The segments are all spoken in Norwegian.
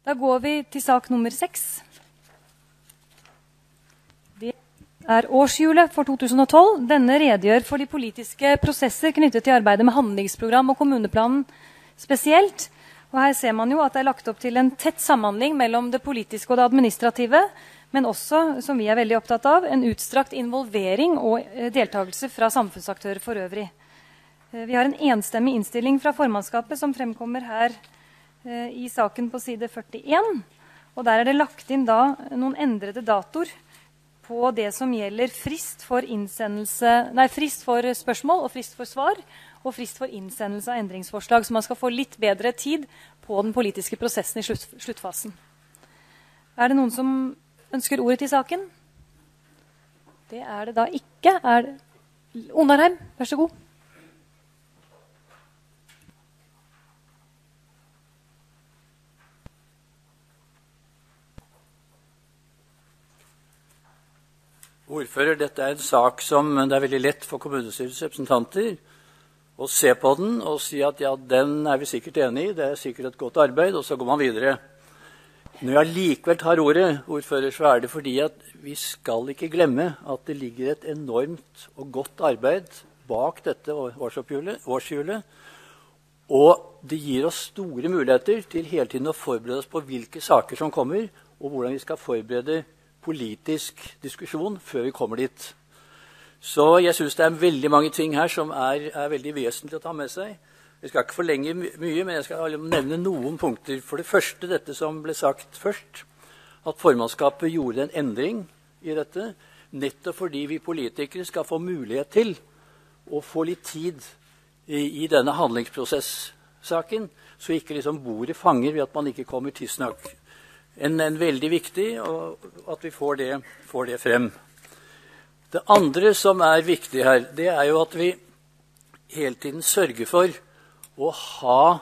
Da går vi til sak nummer 6. Det er årshjulet for 2012. Denne redegjør for de politiske prosesser knyttet til arbeidet med handlingsprogram og kommuneplanen spesielt. Og her ser man jo at det er lagt opp til en tett samhandling mellom det politiske og det administrative, men også, som vi er veldig opptatt av, en utstrakt involvering og deltakelse fra samfunnsaktører for øvrig. Vi har en enstemmig innstilling fra formannskapet som fremkommer her i saken på side 41, og der er det lagt inn da noen endrede datoer på det som gjelder frist for spørsmål og frist for svar, og frist for innsendelse av endringsforslag, så man skal få litt bedre tid på den politiske prosessen i sluttfasen. Er det noen som ønsker ordet til saken? Det er det da ikke. Onarheim, vær så god. Ordfører, dette er en sak som det er veldig lett for kommunestyrets representanter å se på den og si at ja, den er vi sikkert enig i, det er sikkert et godt arbeid, og så går man videre. Når jeg likevel tar ordet, ordfører, så er det fordi at vi skal ikke glemme at det ligger et enormt og godt arbeid bak dette årshjulet, og det gir oss store muligheter til hele tiden å forberede oss på hvilke saker som kommer, og hvordan vi skal forberede politisk diskusjon før vi kommer dit. Så jeg synes det er veldig mange ting her som er veldig vesentlig å ta med seg. Jeg skal ikke forlenge mye, men jeg skal nevne noen punkter. For det første, dette som ble sagt først, at formannskapet gjorde en endring i dette, nettopp fordi vi politikere skal få mulighet til å få litt tid i denne handlingsprosess-saken, så ikke liksom bordet fanger ved at man ikke kommer tidsnok. En veldig viktig, at vi får det frem. Det andre som er viktig her, det er jo at vi hele tiden sørger for å ha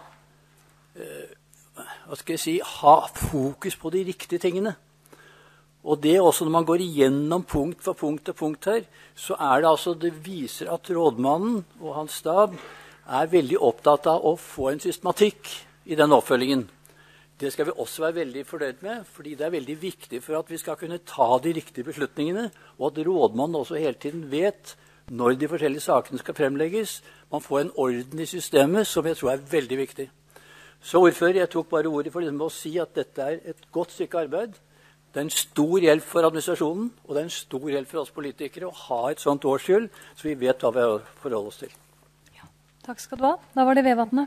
fokus på de riktige tingene. Og det også når man går igjennom punkt for punkt og punkt her, så er det altså, det viser at rådmannen og hans stab er veldig opptatt av å få en systematikk i den oppfølgingen. Det skal vi også være veldig fornøyd med, fordi det er veldig viktig for at vi skal kunne ta de riktige beslutningene, og at rådmannen også hele tiden vet når de forskjellige sakene skal fremlegges. Man får en orden i systemet som jeg tror er veldig viktig. Så ordfører, jeg tok bare ordet for å si at dette er et godt stykke arbeid. Det er en stor hjelp for administrasjonen, og det er en stor hjelp for oss politikere å ha et sånt årshjul, så vi vet hva vi forholder oss til. Ja, takk skal du ha. Da var det Vevatnet.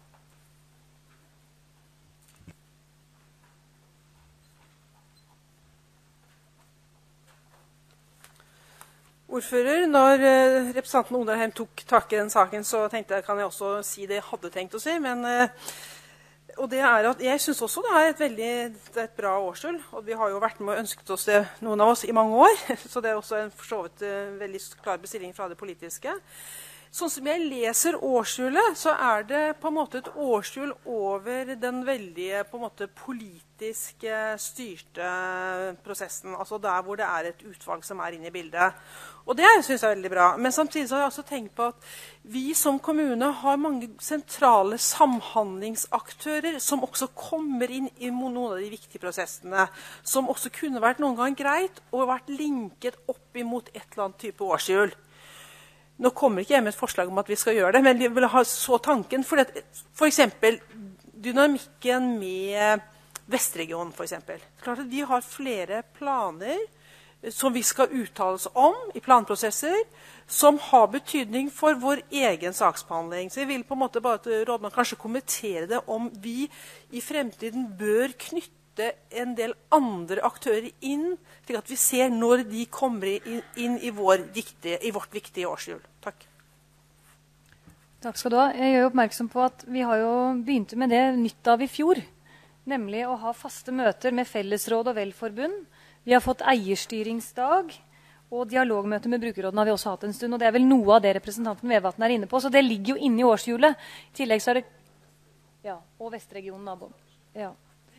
Ordfører, når representanten Onarheim tok tak i den saken, så tenkte jeg, kan jeg også si det jeg hadde tenkt å si, og det er at jeg synes også det er et bra årshjul, og vi har jo vært med og ønsket oss det, noen av oss, i mange år, så det er også en forstått veldig klar bestilling fra det politiske. Sånn som jeg leser årshjulet, så er det på en måte et årshjul over den veldige på en måte politisk styrte prosessen, altså der hvor det er et utvalg som er inne i bildet. Og det synes jeg er veldig bra. Men samtidig så har jeg også tenkt på at vi som kommune har mange sentrale samhandlingsaktører som også kommer inn i noen av de viktige prosessene, som også kunne vært noen gang greit og vært linket opp imot et eller annet type årshjul. Nå kommer ikke jeg med et forslag om at vi skal gjøre det, men vi vil ha så tanken. For eksempel dynamikken med Vestregionen, for eksempel. Klart at vi har flere planer som vi skal uttale oss om i planprosesser, som har betydning for vår egen saksbehandling. Så jeg vil på en måte bare at rådmannen kanskje kommentere det om vi i fremtiden bør knytte en del andre aktører inn, slik at vi ser når de kommer inn i vårt viktige årshjul. Takk. Takk skal du ha. Jeg gjør oppmerksom på at vi har jo begynt med det nytt av i fjor, nemlig å ha faste møter med Fellesråd og Velforbund. Vi har fått eierstyringsdag, og dialogmøter med brukerrådene har vi også hatt en stund, og det er vel noe av det representanten Vevatn er inne på, så det ligger jo inne i årshjulet. I tillegg så er det, ja, og Vestregionen naboen. Ja.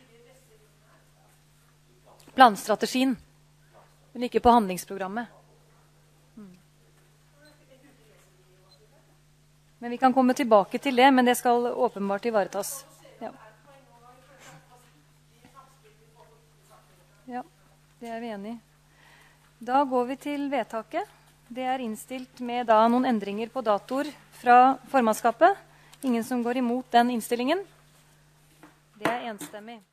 Planstrategien, men ikke på handlingsprogrammet. Men vi kan komme tilbake til det, men det skal åpenbart ivaretas. Ja. Ja, det er vi enig i. Da går vi til vedtaket. Det er innstilt med da noen endringer på datoer fra formannskapet. Ingen som går imot den innstillingen. Det er enstemmig.